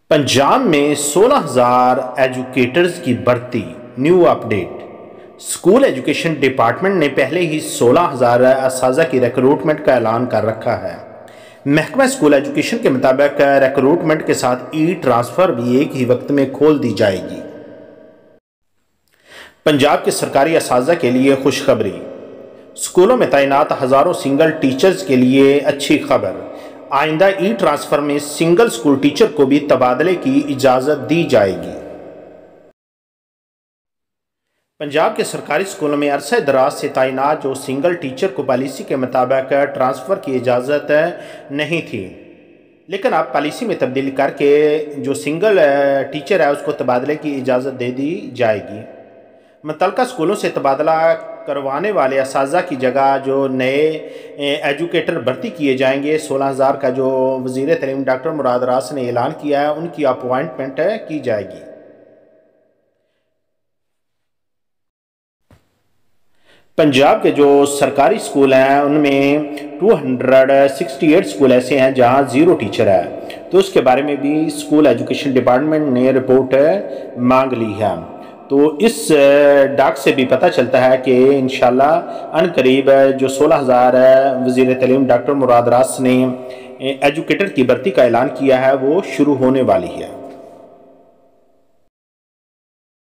पंजाब में 16,000 एजुकेटर्स की भर्ती। New update. School education department ने पहले ही 16,000 असातिज़ा की रिक्रूटमेंट का ऐलान कर रखा है। महकमा स्कूल एजुकेशन के मुताबिक रिक्रूटमेंट के साथ ई ट्रांसफ़र भी एक ही वक्त में खोल दी जाएगी। पंजाब के सरकारी असातिज़ा के लिए खुशखबरी। स्कूलों में तैनात हज़ारों सिंगल टीचर्स के लिए अच्छी खबर। आइंदा ई ट्रांसफ़र में सिंगल स्कूल टीचर को भी तबादले की इजाज़त दी जाएगी। पंजाब के सरकारी स्कूलों में अरसे दराज से तैनात जो सिंगल टीचर को पॉलिसी के मुताबिक ट्रांसफ़र की इजाज़त नहीं थी, लेकिन अब पॉलिसी में तब्दीली करके जो सिंगल टीचर है उसको तबादले की इजाज़त दे दी जाएगी। मुतल्लिका स्कूलों से तबादला करवाने वाले असातिज़ा की जगह जो नए एजुकेटर भर्ती किए जाएंगे, 16,000 का जो वज़ीर तालीम डॉक्टर मुराद रास ने ऐलान किया है, उनकी अपॉइंटमेंट की जाएगी। पंजाब के जो सरकारी स्कूल हैं उनमें 268 स्कूल ऐसे हैं जहां ज़ीरो टीचर है, तो उसके बारे में भी स्कूल एजुकेशन डिपार्टमेंट ने रिपोर्ट मांग ली है। तो इस डाक से भी पता चलता है कि इंशाल्लाह अनकरीब जो 16,000 वज़ीर तालीम डॉक्टर मुराद रास ने एजुकेटर की भर्ती का ऐलान किया है वो शुरू होने वाली है।